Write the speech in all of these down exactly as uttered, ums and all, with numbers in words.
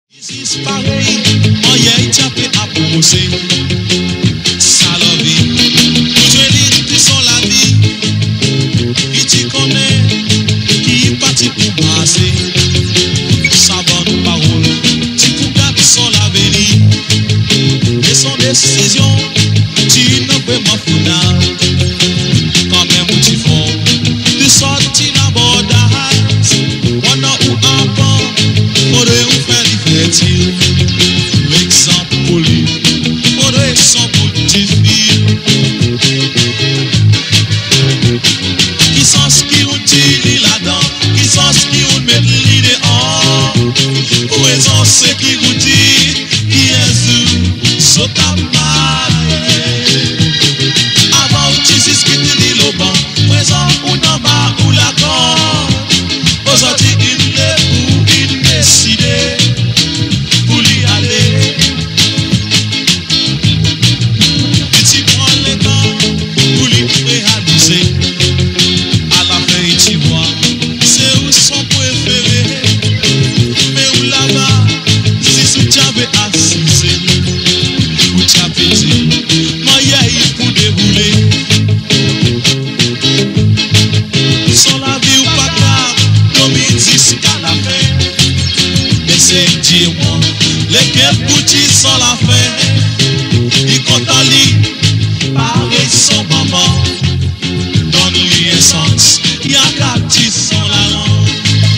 This is pareil, on y a échappé à proposer. Ça la vie, vous jouez qui sont la vie. Qui t'y connaît, qui est parti pour passer. Sa bonne parole, tu pour garder son l'avenir. Et son décision, tu ne peux pas final. Quand même tu fais, tu sortis l'abordage. On a ou un pan, on doit faire l'effectif. L'exemple pour lui, on doit son petit fil. Qui sont ce qui ont tiré là-dedans, qui sont ce qui ont mis l'idée en. Où est-ce ceux qui vous disent, qui est ce, sota avant tu sais ce qui te dit le bon, présent ou en bas ou la corde. Aujourd'hui il est où il décide pour y aller. Tu prends le temps pour lui réaliser. À la fin tu vois, c'est où son préféré. Mais où là-bas, si tu avais assisé, où tu avais dit, moi y a eu pour dérouler. Sans la vie ou pas grave, comme il dit jusqu'à la fin. Mais c'est dire moi, lesquels boutiques sans la fin. Il compte en lit, pareil son maman. Donne-lui un sens, il y a quatre petits sans la langue.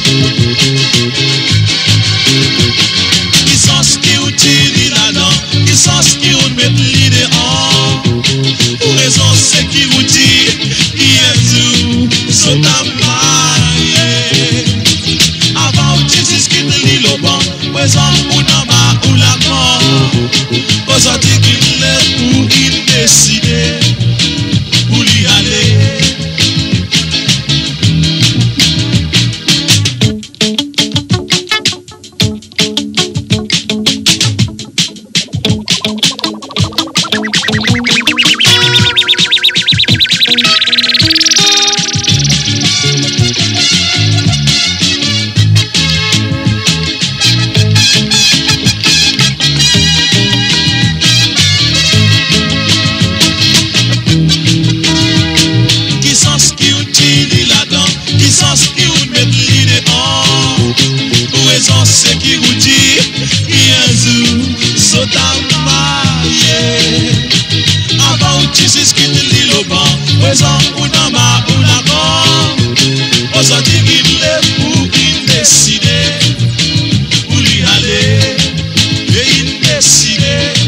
Qui sont ce qui ont tiré là-dedans, qui sont ce qui ont mis l'idée en. Pour raison c'est qui vous dit, qui est où, sont à mailler. Avant ou tu sais ce qui te lit le bon, présent ou en bas ou la mort. Aujourd'hui qu'il est où il décide, pour y aller. C'est qui vous dit, Jésus, saute à mailler. Avant ou tu sais ce qui te lit le bon, présent ou en bas ou la mort. Aujourd'hui il est pour il décide, pour y aller, et il décide.